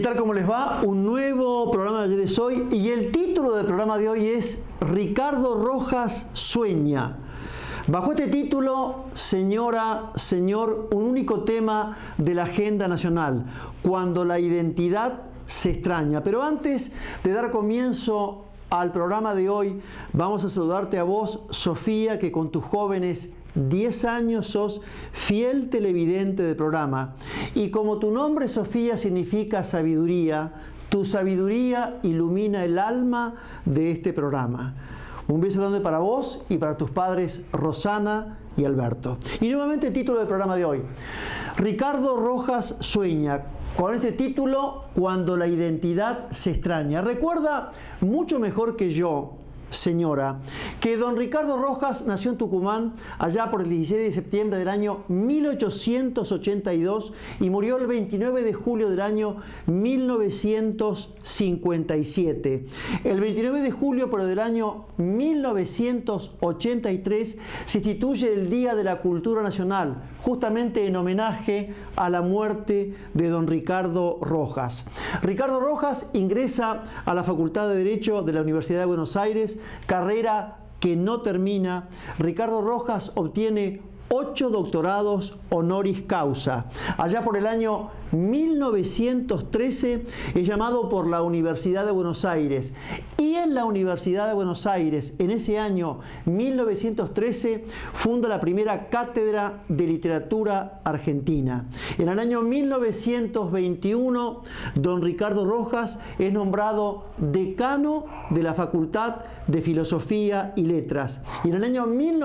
tal? ¿Cómo les va? Un nuevo programa de Ayer es Hoy y el título del programa de hoy es Ricardo Rojas sueña. Bajo este título, señora, señor, un único tema de la agenda nacional, cuando la identidad se extraña. Pero antes de dar comienzo al programa de hoy, vamos a saludarte a vos, Sofía, que con tus jóvenes 10 años sos fiel televidente del programa. Y como tu nombre, Sofía, significa sabiduría, tu sabiduría ilumina el alma de este programa. Un beso grande para vos y para tus padres Rosana y Alberto. Y nuevamente el título del programa de hoy. Ricardo Rojas sueña. Con este título, cuando la identidad se extraña. Recuerda mucho mejor que yo, señora, que don Ricardo Rojas nació en Tucumán allá por el 16 de septiembre del año 1882 y murió el 29 de julio del año 1957. El 29 de julio pero del año 1983 se instituye el Día de la Cultura Nacional, justamente en homenaje a la muerte de don Ricardo Rojas. Ricardo Rojas ingresa a la Facultad de Derecho de la Universidad de Buenos Aires, carrera que no termina. Ricardo Rojas obtiene 8 doctorados honoris causa. Allá por el año 1913 es llamado por la Universidad de Buenos Aires. Y en la Universidad de Buenos Aires, en ese año 1913, funda la primera cátedra de literatura argentina. En el año 1921, don Ricardo Rojas es nombrado decano de la Facultad de Filosofía y Letras. Y en el año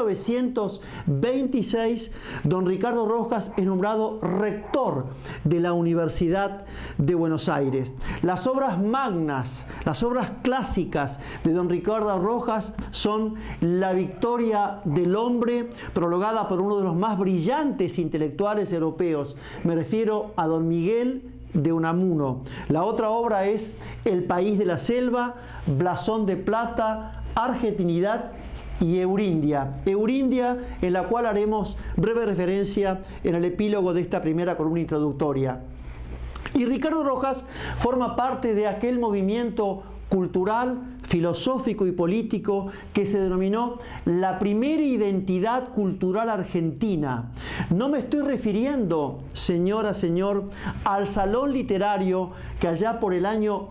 1926, don Ricardo Rojas es nombrado rector de la Universidad de Buenos Aires. Las obras magnas, las obras clásicas de don Ricardo Rojas son La Victoria del Hombre, prologada por uno de los más brillantes intelectuales europeos. Me refiero a don Miguel de Unamuno. La otra obra es El País de la Selva, Blasón de Plata, Argentinidad y Eurindia, en la cual haremos breve referencia en el epílogo de esta primera columna introductoria. Y Ricardo Rojas forma parte de aquel movimiento cultural, filosófico y político que se denominó la primera identidad cultural argentina. No me estoy refiriendo, señora, señor, al salón literario que allá por el año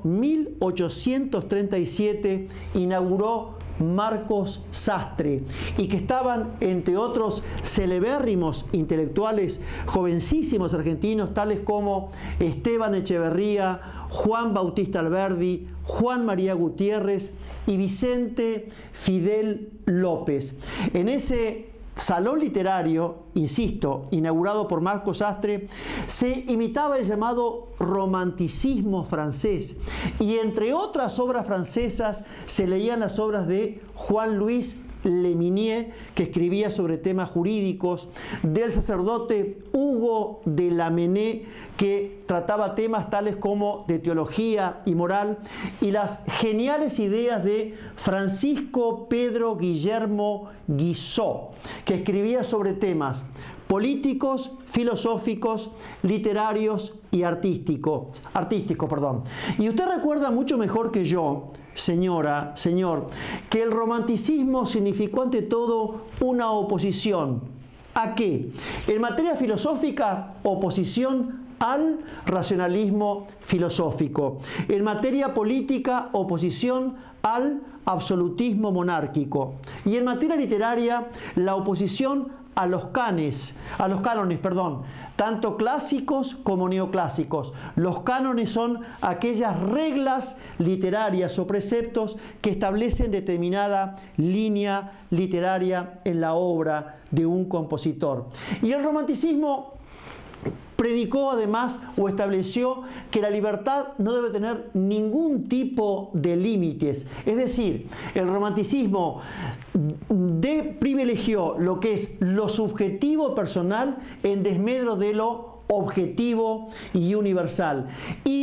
1837 inauguró Marcos Sastre y que estaban, entre otros celebérrimos intelectuales jovencísimos argentinos, tales como Esteban Echeverría, Juan Bautista Alberdi, Juan María Gutiérrez y Vicente Fidel López. En ese salón literario, insisto, inaugurado por Marcos Sastre, se imitaba el llamado romanticismo francés y entre otras obras francesas se leían las obras de Juan Louis Leminier, que escribía sobre temas jurídicos, del sacerdote Hugo de Lamennais, que trataba temas tales como de teología y moral, y las geniales ideas de Francisco Pedro Guillermo Guizot, que escribía sobre temas políticos, filosóficos, literarios y artísticos. Y usted recuerda mucho mejor que yo, señora, señor, que el romanticismo significó ante todo una oposición. ¿A qué? En materia filosófica, oposición al racionalismo filosófico. En materia política, oposición al absolutismo monárquico. Y en materia literaria, la oposición a los cánones, tanto clásicos como neoclásicos. Los cánones son aquellas reglas literarias o preceptos que establecen determinada línea literaria en la obra de un compositor. Y el romanticismo predicó además o estableció que la libertad no debe tener ningún tipo de límites. Es decir, el romanticismo privilegió lo que es lo subjetivo personal en desmedro de lo objetivo y universal. Y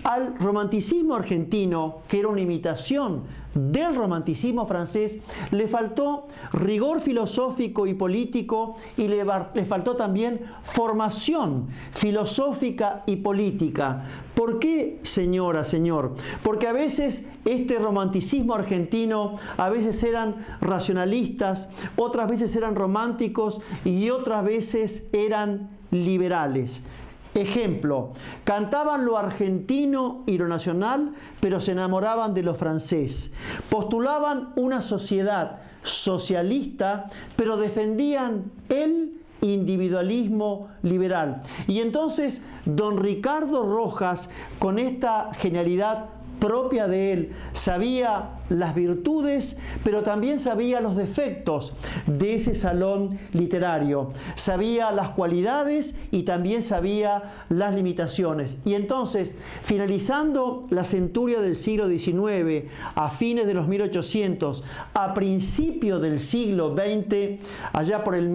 al romanticismo argentino, que era una imitación del romanticismo francés, le faltó rigor filosófico y político y le faltó también formación filosófica y política. ¿Por qué, señora, señor? Porque a veces este romanticismo argentino, a veces eran racionalistas, otras veces eran románticos y otras veces eran liberales. Ejemplo, cantaban lo argentino y lo nacional, pero se enamoraban de lo francés. Postulaban una sociedad socialista, pero defendían el individualismo liberal. Y entonces, don Ricardo Rojas, con esta genialidad propia de él, sabía las virtudes, pero también sabía los defectos de ese salón literario, sabía las cualidades y también sabía las limitaciones. Y entonces, finalizando la centuria del siglo XIX, a fines de los 1800, a principios del siglo XX, allá por el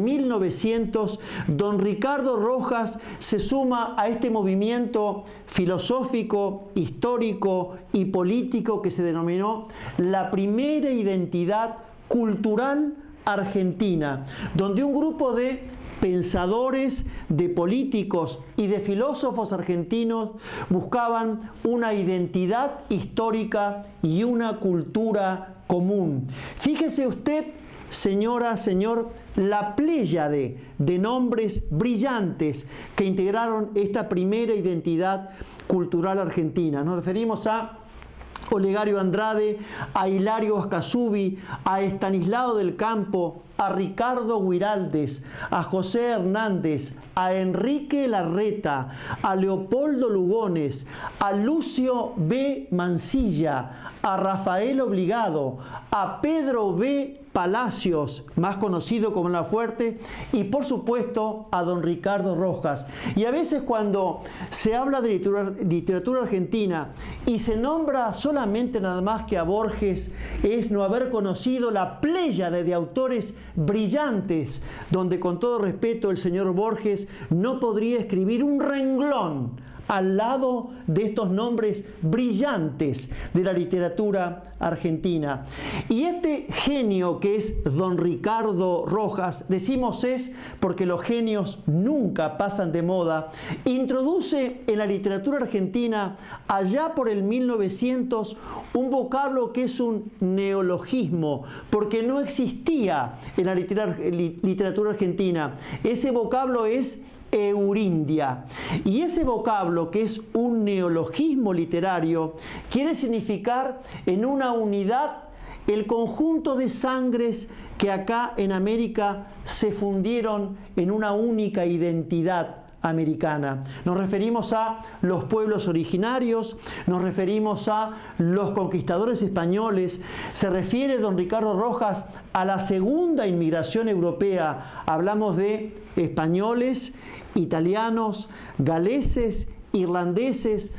1900, don Ricardo Rojas se suma a este movimiento filosófico, histórico y político que se denominó la primera identidad cultural argentina, donde un grupo de pensadores, de políticos y de filósofos argentinos buscaban una identidad histórica y una cultura común. Fíjese usted, señora, señor, la pléyade de nombres brillantes que integraron esta primera identidad cultural argentina. Nos referimos a Olegario Andrade, a Hilario Ascasubi, a Estanislao del Campo, a Ricardo Guiraldes, a José Hernández, a Enrique Larreta, a Leopoldo Lugones, a Lucio B. Mansilla, a Rafael Obligado, a Pedro B. Palacios, más conocido como La Fuerte, y por supuesto a don Ricardo Rojas. Y a veces cuando se habla de literatura argentina y se nombra solamente nada más que a Borges, es no haber conocido la pléyade de autores brillantes, donde con todo respeto el señor Borges no podría escribir un renglón al lado de estos nombres brillantes de la literatura argentina. Y este genio que es don Ricardo Rojas, decimos es porque los genios nunca pasan de moda, introduce en la literatura argentina, allá por el 1900, un vocablo que es un neologismo, porque no existía en la literatura argentina. Ese vocablo es Eurindia. Y ese vocablo, que es un neologismo literario, quiere significar en una unidad el conjunto de sangres que acá en América se fundieron en una única identidad americana. Nos referimos a los pueblos originarios, nos referimos a los conquistadores españoles, se refiere don Ricardo Rojas a la segunda inmigración europea. Hablamos de españoles, italianos, galeses, irlandeses,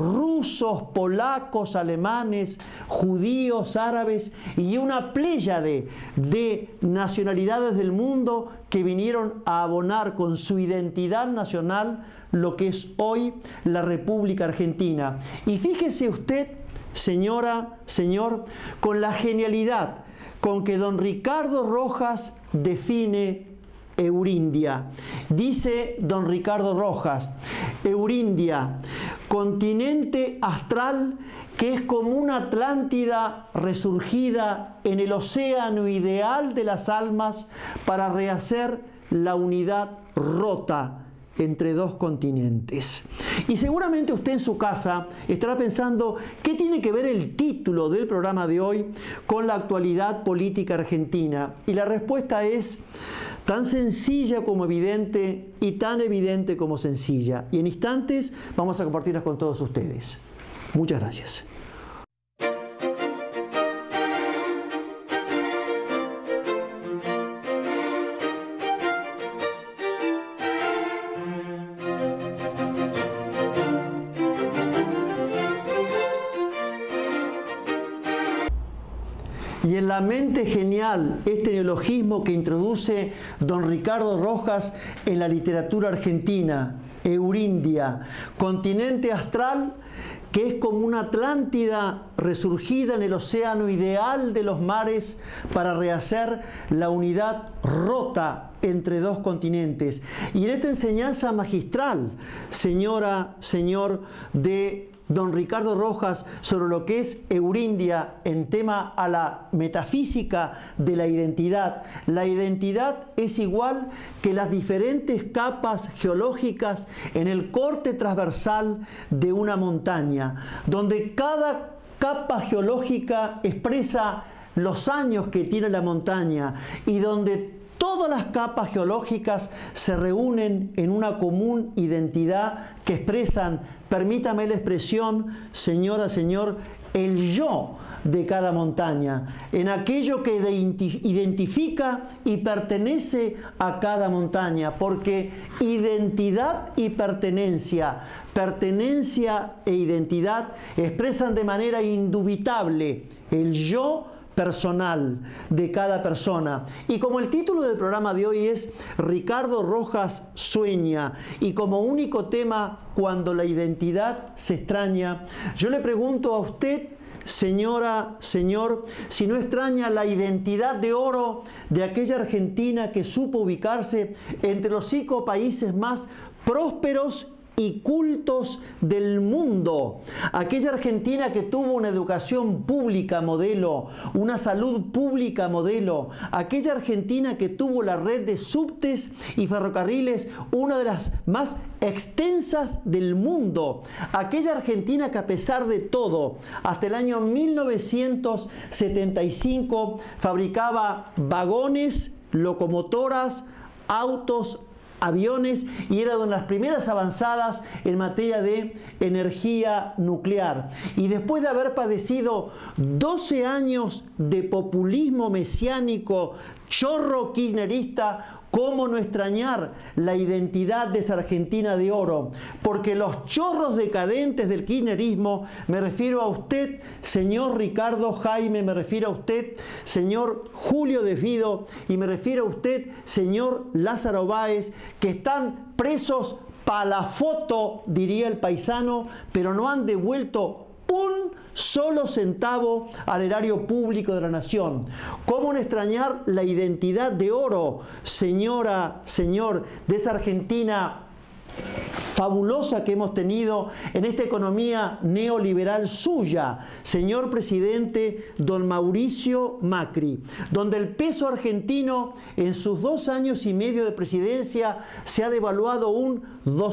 rusos, polacos, alemanes, judíos, árabes y una pléyade de nacionalidades del mundo que vinieron a abonar con su identidad nacional lo que es hoy la República Argentina. Y fíjese usted, señora, señor, con la genialidad con que don Ricardo Rojas define Eurindia. Dice don Ricardo Rojas, Eurindia, continente astral que es como una Atlántida resurgida en el océano ideal de las almas para rehacer la unidad rota entre dos continentes. Y seguramente usted en su casa estará pensando ¿qué tiene que ver el título del programa de hoy con la actualidad política argentina? Y la respuesta es tan sencilla como evidente y tan evidente como sencilla. Y en instantes vamos a compartirlas con todos ustedes. Muchas gracias. Y en la mente genial, este neologismo que introduce don Ricardo Rojas en la literatura argentina, Eurindia, continente astral que es como una Atlántida resurgida en el océano ideal de los mares para rehacer la unidad rota entre dos continentes. Y en esta enseñanza magistral, señora, señor, de don Ricardo Rojas sobre lo que es Eurindia en tema a la metafísica de la identidad. La identidad es igual que las diferentes capas geológicas en el corte transversal de una montaña, donde cada capa geológica expresa los años que tiene la montaña y donde todas las capas geológicas se reúnen en una común identidad que expresan, permítame la expresión, señora, señor, el yo de cada montaña, en aquello que identifica y pertenece a cada montaña, porque identidad y pertenencia e identidad expresan de manera indubitable el yo personal de cada persona. Y como el título del programa de hoy es Ricardo Rojas sueña, y como único tema cuando la identidad se extraña, yo le pregunto a usted, señora, señor, si no extraña la identidad de oro de aquella Argentina que supo ubicarse entre los 5 países más prósperos y cultos del mundo. Aquella Argentina que tuvo una educación pública modelo, una salud pública modelo. Aquella Argentina que tuvo la red de subtes y ferrocarriles, una de las más extensas del mundo. Aquella Argentina que a pesar de todo, hasta el año 1975 fabricaba vagones, locomotoras, autos, aviones, y era una de las primeras avanzadas en materia de energía nuclear. Y después de haber padecido 12 años de populismo mesiánico, chorro kirchnerista, ¿cómo no extrañar la identidad de esa Argentina de oro? Porque los chorros decadentes del kirchnerismo, me refiero a usted, señor Ricardo Jaime, me refiero a usted, señor Julio De Vido, y me refiero a usted, señor Lázaro Báez, que están presos para la foto, diría el paisano, pero no han devuelto un solo centavo al erario público de la nación. ¿Cómo no extrañar la identidad de oro, señora, señor, de esa Argentina fabulosa que hemos tenido en esta economía neoliberal suya, señor presidente don Mauricio Macri, donde el peso argentino en sus 2 años y medio de presidencia se ha devaluado un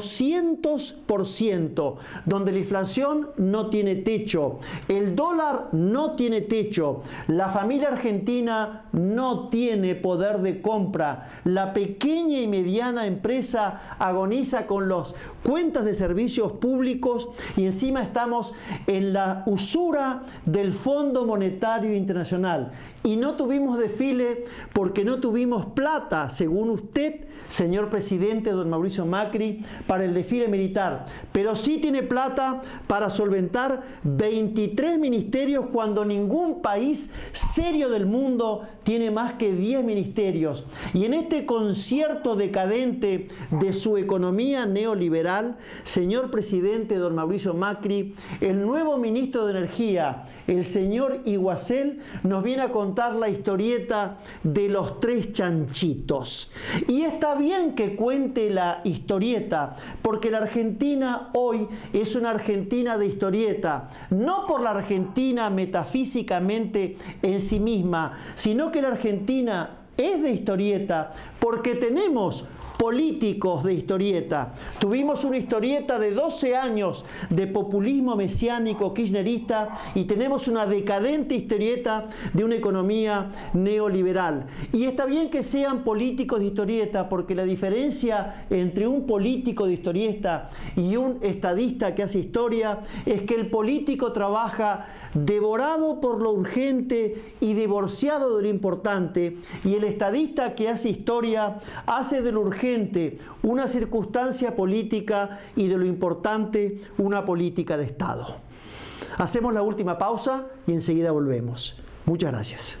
200%, donde la inflación no tiene techo, el dólar no tiene techo, la familia argentina no tiene poder de compra, la pequeña y mediana empresa agoniza con las cuentas de servicios públicos y encima estamos en la usura del Fondo Monetario Internacional. Y no tuvimos desfile porque no tuvimos plata, según usted, señor presidente don Mauricio Macri, para el desfile militar. Pero sí tiene plata para solventar 23 ministerios cuando ningún país serio del mundo tiene más que 10 ministerios. Y en este concierto decadente de su economía neoliberal, señor presidente don Mauricio Macri, el nuevo ministro de Energía, el señor Iguacel, nos viene a contar la historieta de los 3 chanchitos. Y está bien que cuente la historieta, porque la Argentina hoy es una Argentina de historieta, no por la Argentina metafísicamente en sí misma, sino que la Argentina es de historieta porque tenemos políticos de historieta. Tuvimos una historieta de 12 años de populismo mesiánico kirchnerista y tenemos una decadente historieta de una economía neoliberal. Y está bien que sean políticos de historieta, porque la diferencia entre un político de historieta y un estadista que hace historia es que el político trabaja devorado por lo urgente y divorciado de lo importante, y el estadista que hace historia hace de lo urgente una circunstancia política y de lo importante una política de Estado. Hacemos la última pausa y enseguida volvemos. Muchas gracias.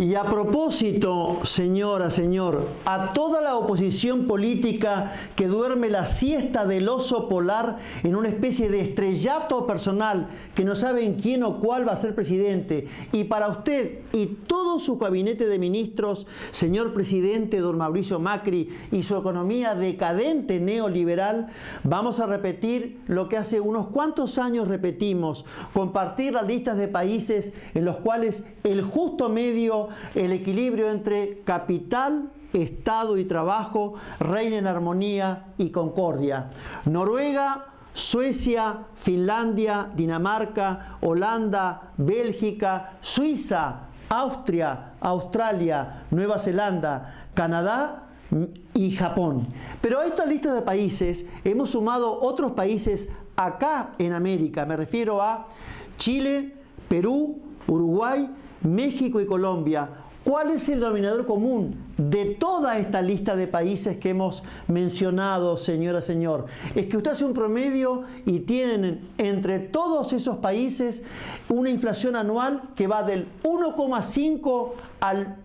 Y a propósito, señora, señor, a toda la oposición política que duerme la siesta del oso polar en una especie de estrellato personal, que no saben quién o cuál va a ser presidente, y para usted y todo su gabinete de ministros, señor presidente don Mauricio Macri, y su economía decadente neoliberal, vamos a repetir lo que hace unos cuantos años repetimos: compartir las listas de países en los cuales el justo medio, el equilibrio entre capital, Estado y trabajo reina en armonía y concordia. Noruega, Suecia, Finlandia, Dinamarca, Holanda, Bélgica, Suiza, Austria, Australia, Nueva Zelanda, Canadá y Japón. Pero a esta lista de países hemos sumado otros países acá en América. Me refiero a Chile, Perú, Uruguay, México y Colombia. ¿Cuál es el denominador común de toda esta lista de países que hemos mencionado, señora, señor? Es que usted hace un promedio y tienen entre todos esos países una inflación anual que va del 1,5 al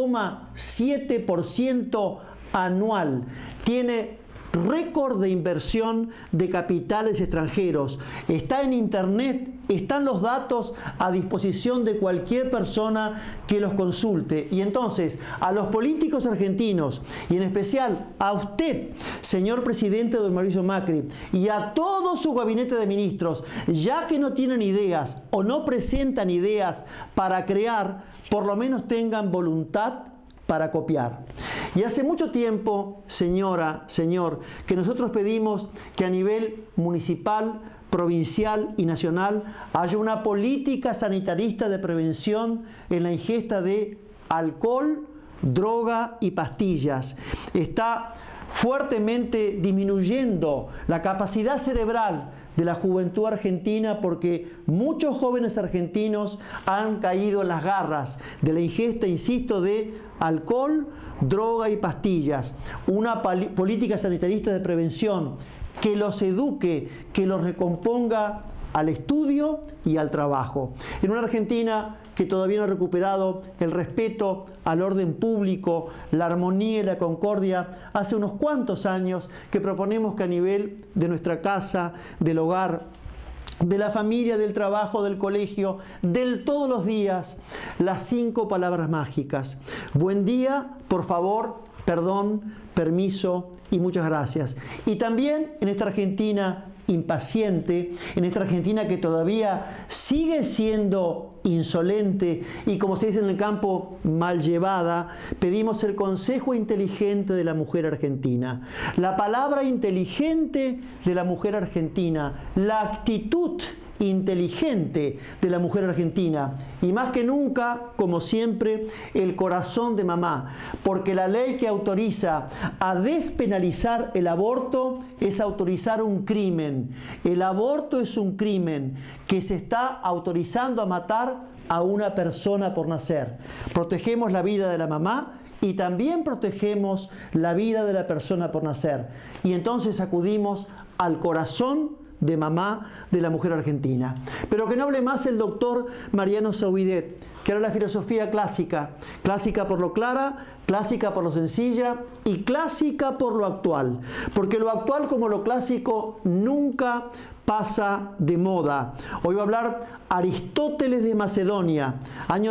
1,7% anual. Tiene récord de inversión de capitales extranjeros. Está en internet, están los datos a disposición de cualquier persona que los consulte. Y entonces, a los políticos argentinos, y en especial a usted, señor presidente don Mauricio Macri, y a todo su gabinete de ministros, ya que no tienen ideas o no presentan ideas para crear, por lo menos tengan voluntad para copiar. Y hace mucho tiempo, señora, señor, que nosotros pedimos que a nivel municipal, provincial y nacional haya una política sanitarista de prevención en la ingesta de alcohol, droga y pastillas. Está fuertemente disminuyendo la capacidad cerebral de la juventud argentina porque muchos jóvenes argentinos han caído en las garras de la ingesta, insisto, de alcohol, droga y pastillas. Una política sanitarista de prevención que los eduque, que los recomponga al estudio y al trabajo. En una Argentina que todavía no ha recuperado el respeto al orden público, la armonía y la concordia, hace unos cuantos años que proponemos que a nivel de nuestra casa, del hogar, de la familia, del trabajo, del colegio, del todos los días, las 5 palabras mágicas: buen día, por favor, perdón, permiso y muchas gracias. Y también en esta Argentina impaciente, en esta Argentina que todavía sigue siendo insolente y, como se dice en el campo, mal llevada, pedimos el consejo inteligente de la mujer argentina. La palabra inteligente de la mujer argentina, la actitud inteligente de la mujer argentina y más que nunca, como siempre, el corazón de mamá, porque la ley que autoriza a despenalizar el aborto es autorizar un crimen. El aborto es un crimen que se está autorizando a matar a una persona por nacer. Protegemos la vida de la mamá y también protegemos la vida de la persona por nacer. Y entonces acudimos al corazón de mamá de la mujer argentina. Pero que no hable más el doctor Mariano Zaubidet, que era la filosofía clásica, clásica por lo clara, clásica por lo sencilla y clásica por lo actual, porque lo actual como lo clásico nunca pasa de moda. Hoy va a hablar Aristóteles de Macedonia, año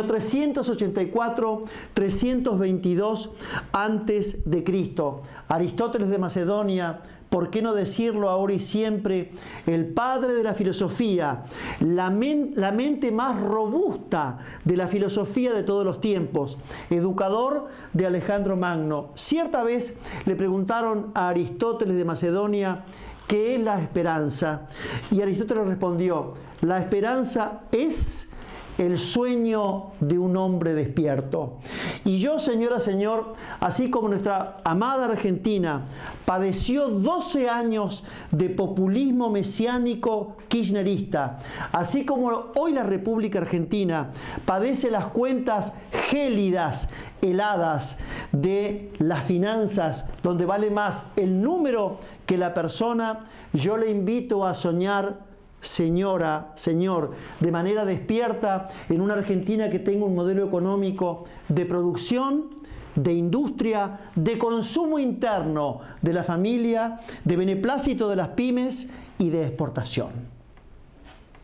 384-322 antes de Cristo. Aristóteles de Macedonia, ¿por qué no decirlo ahora y siempre? El padre de la filosofía, la mente más robusta de la filosofía de todos los tiempos, educador de Alejandro Magno. Cierta vez le preguntaron a Aristóteles de Macedonia ¿qué es la esperanza? Y Aristóteles respondió: la esperanza es el sueño de un hombre despierto. Y yo, señora, señor, así como nuestra amada Argentina padeció 12 años de populismo mesiánico kirchnerista, así como hoy la República Argentina padece las cuentas gélidas, heladas de las finanzas, donde vale más el número que la persona, yo le invito a soñar señora, señor, de manera despierta en una Argentina que tenga un modelo económico de producción, de industria, de consumo interno de la familia, de beneplácito de las pymes y de exportación.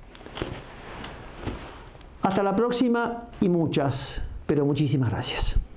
Hasta la próxima y muchas, pero muchísimas gracias.